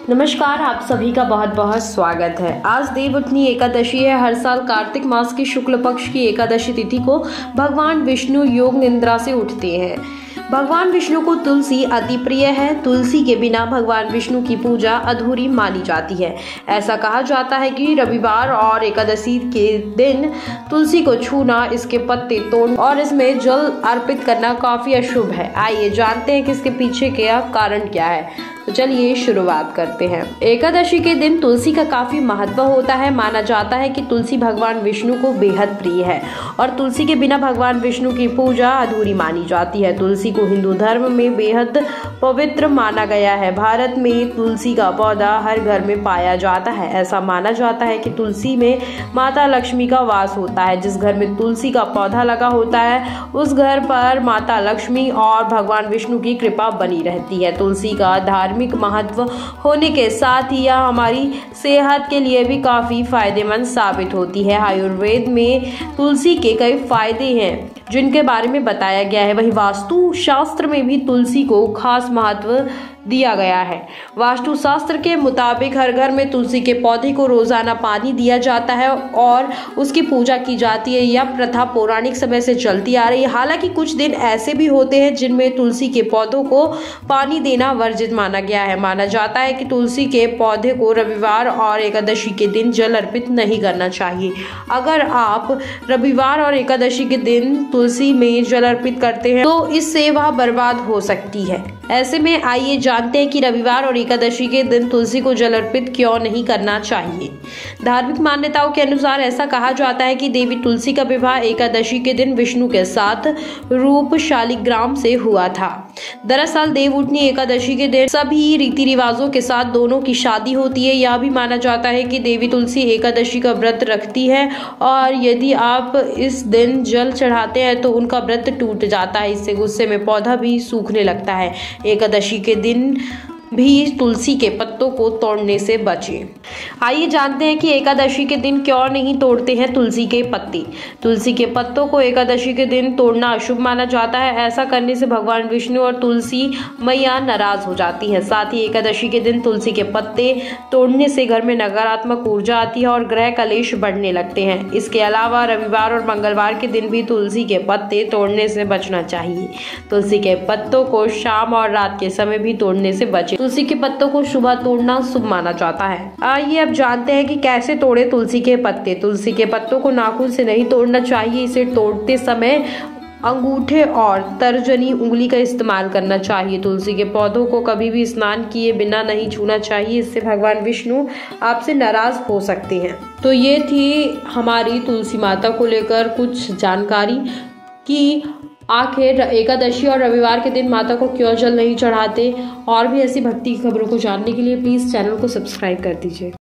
नमस्कार, आप सभी का बहुत बहुत स्वागत है। आज देवउठनी एकादशी है। हर साल कार्तिक मास की शुक्ल पक्ष की एकादशी तिथि को भगवान विष्णु योग निद्रा से उठते हैं। भगवान विष्णु को तुलसी अति प्रिय है। तुलसी के बिना भगवान विष्णु की पूजा अधूरी मानी जाती है। ऐसा कहा जाता है कि रविवार और एकादशी के दिन तुलसी को छूना, इसके पत्ते तोड़ना और इसमें जल अर्पित करना काफी अशुभ है। आइए जानते हैं कि इसके पीछे का कारण क्या है। तो चलिए शुरुआत करते हैं। एकादशी के दिन तुलसी का काफी महत्व होता है। माना जाता है कि तुलसी भगवान विष्णु को बेहद प्रिय है और तुलसी के बिना भगवान विष्णु की पूजा अधूरी मानी जाती है। तुलसी को हिंदू धर्म में बेहद पवित्र माना गया है। भारत में तुलसी का पौधा हर घर में पाया जाता है। ऐसा माना जाता है कि तुलसी में माता लक्ष्मी का वास होता है। जिस घर में तुलसी का पौधा लगा होता है उस घर पर माता लक्ष्मी और भगवान विष्णु की कृपा बनी रहती है। तुलसी का धार्मिक महत्व होने के साथ ही यह हमारी सेहत के लिए भी काफी फायदेमंद साबित होती है। आयुर्वेद में तुलसी के कई फायदे हैं जिनके बारे में बताया गया है। वही वास्तु शास्त्र में भी तुलसी को खास महत्व दिया गया है। वास्तु शास्त्र के मुताबिक हर घर में तुलसी के पौधे को रोजाना पानी दिया जाता है और उसकी पूजा की जाती है। यह प्रथा पौराणिक समय से चलती आ रही है। हालांकि कुछ दिन ऐसे भी होते हैं जिनमें तुलसी के पौधों को पानी देना वर्जित माना गया है। माना जाता है कि तुलसी के पौधे को रविवार और एकादशी के दिन जल अर्पित नहीं करना चाहिए। अगर आप रविवार और एकादशी के दिन तुलसी में जल अर्पित करते हैं तो इससे वह बर्बाद हो सकती है। ऐसे में आइए जानते हैं कि रविवार और एकादशी के दिन तुलसी को जल अर्पित क्यों नहीं करना चाहिए। धार्मिक मान्यताओं के अनुसार ऐसा कहा जाता है कि देवी तुलसी का विवाह एकादशी के दिन विष्णु के साथ रूप शालिग्राम से हुआ था। दरअसल देवउठनी एकादशी के दिन सभी रीति रिवाजों के साथ दोनों की शादी होती है। यह भी माना जाता है कि देवी तुलसी एकादशी का व्रत रखती है और यदि आप इस दिन जल चढ़ाते हैं तो उनका व्रत टूट जाता है। इससे गुस्से में पौधा भी सूखने लगता है। एकादशी के दिन भी तुलसी के पत्तों को तोड़ने से बचें। आइए जानते हैं कि एकादशी के दिन क्यों नहीं तोड़ते हैं तुलसी के पत्ते। तुलसी के पत्तों को एकादशी के दिन तोड़ना अशुभ माना जाता है। ऐसा करने से भगवान विष्णु और तुलसी मैया नाराज हो जाती है। साथ ही एकादशी के दिन तुलसी के पत्ते तोड़ने से घर में नकारात्मक ऊर्जा आती है और ग्रह कलेश बढ़ने लगते हैं। इसके अलावा रविवार और मंगलवार के दिन भी तुलसी के पत्ते तोड़ने से बचना चाहिए। तुलसी के पत्तों को शाम और रात के समय भी तोड़ने से बचें। तुलसी के पत्तों को सुबह तोड़ना शुभ माना जाता है। आइए अब जानते हैं कि कैसे तोड़े तुलसी के पत्ते। तुलसी के पत्तों को नाखून से नहीं तोड़ना चाहिए। इसे तोड़ते समय अंगूठे और तर्जनी उंगली का इस्तेमाल करना चाहिए। तुलसी के पौधों को कभी भी स्नान किए बिना नहीं छूना चाहिए। इससे भगवान विष्णु आपसे नाराज हो सकते हैं। तो ये थी हमारी तुलसी माता को लेकर कुछ जानकारी कि आखिर एकादशी और रविवार के दिन माता को क्यों जल नहीं चढ़ाते। और भी ऐसी भक्ति की खबरों को जानने के लिए प्लीज चैनल को सब्सक्राइब कर दीजिए।